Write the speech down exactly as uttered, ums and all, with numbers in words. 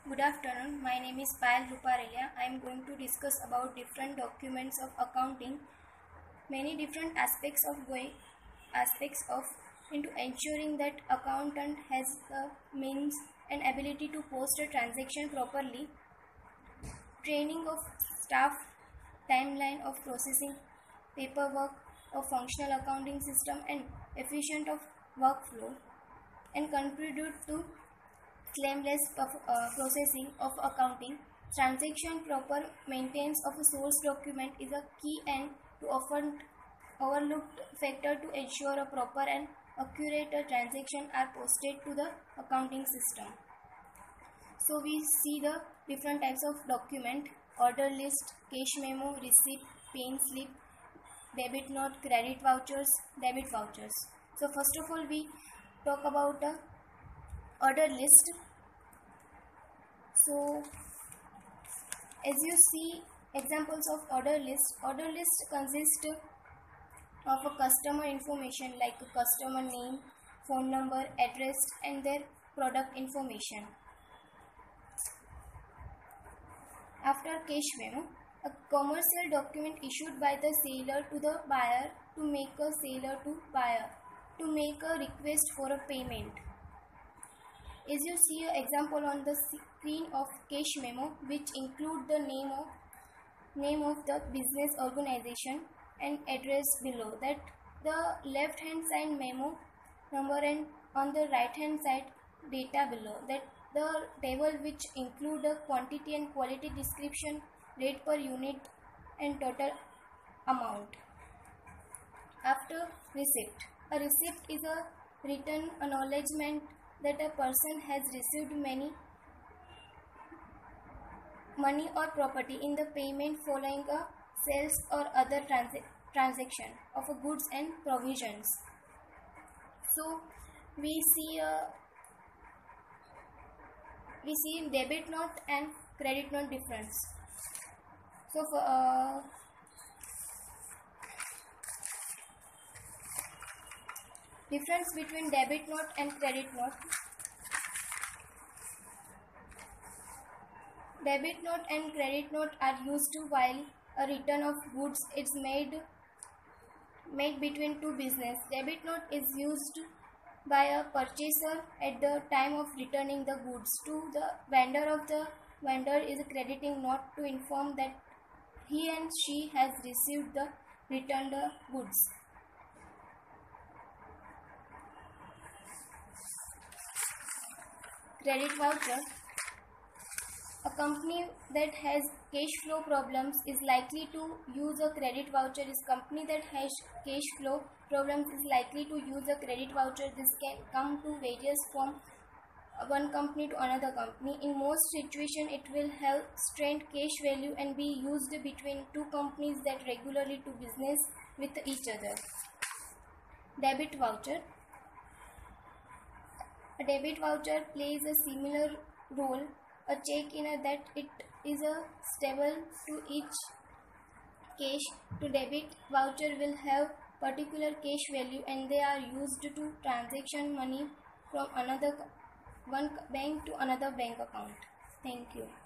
Good afternoon. My name is Payal Ruparelia. I am going to discuss about different documents of accounting, many different aspects of going aspects of into ensuring that accountant has the means and ability to post a transaction properly, training of staff, timeline of processing paperwork of functional accounting system and efficient of workflow, and contribute to claimless uh, processing of accounting. Transaction proper maintenance of a source document is a key and to often overlooked factor to ensure a proper and accurate transaction are posted to the accounting system. So we see the different types of document: order list, cash memo, receipt, pay slip, debit note, credit vouchers, debit vouchers. So first of all we talk about the order list. So as you see examples of order list, order list consists of a customer information like a customer name, phone number, address and their product information. After cash memo, a commercial document issued by the seller to the buyer to make a seller to buyer to make a request for a payment. As you see an example on the screen of cash memo, which include the name of name of the business organization and address below that, the left hand side memo number, and on the right hand side data below that, the table which include the quantity and quality description, rate per unit and total amount. After receipt, a receipt is a written acknowledgement that a person has received many money or property in the payment following a sales or other trans transaction of a goods and provisions. So we see a we see debit note and credit note difference. So for uh, difference between debit note and credit note. Debit note and credit note are used while a return of goods is made made between two business. Debit note is used by a purchaser at the time of returning the goods to the vendor of the vendor is a crediting note to inform that he and she has received the returned goods. Credit voucher. A company that has cash flow problems is likely to use a credit voucher. Is company that has cash flow problems is likely to use a credit voucher. This can come to various from one company to another company. In most situations, it will help strengthen cash value and be used between two companies that regularly do business with each other. Debit voucher. A debit voucher plays a similar role. A check in a that it is a stable to each cash. To debit voucher will have particular cash value and they are used to transaction money from another one bank to another bank account. Thank you.